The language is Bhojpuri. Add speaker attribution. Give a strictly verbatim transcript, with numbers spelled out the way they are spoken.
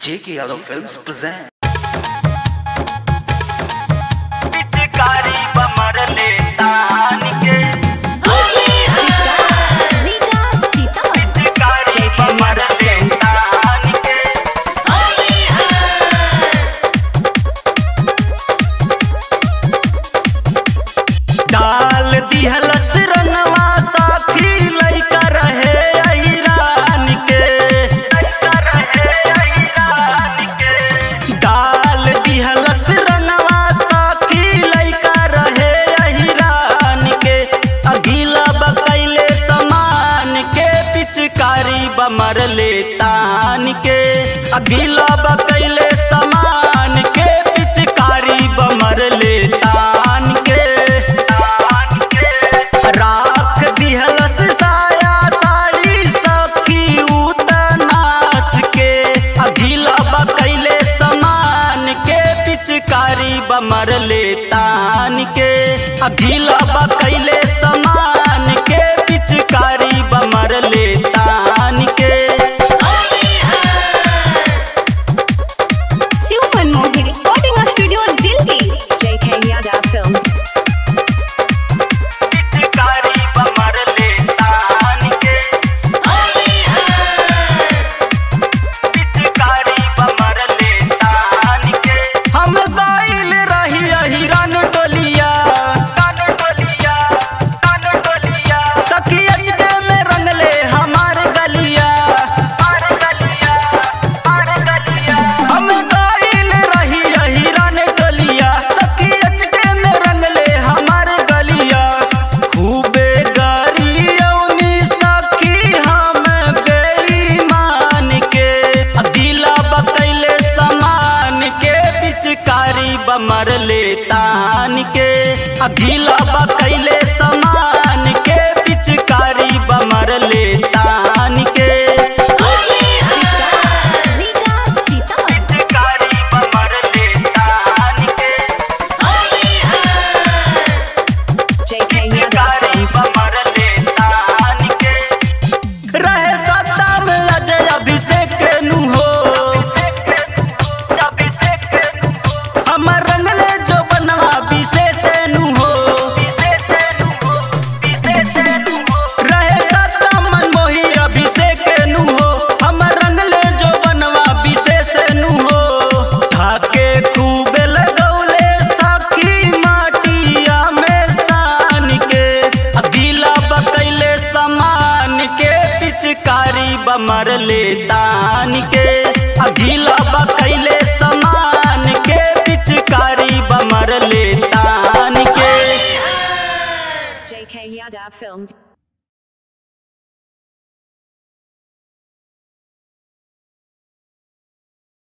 Speaker 1: J K Yadav Films present.
Speaker 2: डाल दिहलस रनवा साखी लइका रहे अहिरान के, डाल दिहलस रनवा साखी लइका रहे अहिरान के। अगिला बकैले समान के पिचकारी बमर ले तान के, अगिला बकैले समान के पिचकारी बमर ले तान के। राख दिहलस साया साड़ी सखी उतनास के, अगिला बकैले समान के पिचकारी बमर ले तान के, अगिला बकैले समान के पिचकारी बमर ले तान के।
Speaker 3: Super Mohi Recording Studio Delhi, J K Yadav Films.
Speaker 2: बमर ले तान के, अगिला बकैले समान के पिचकारी बमर ले तान के। पिचकारी बमर ले तान के, पिचकारी बमर ले तान के। रहे सत्ता में अजय अभिषेक नु हो, पिचकारी बमर ले तान के, अगिला बकैले समान के पिचकारी बमर ले तान के।
Speaker 3: J K Yadav Films.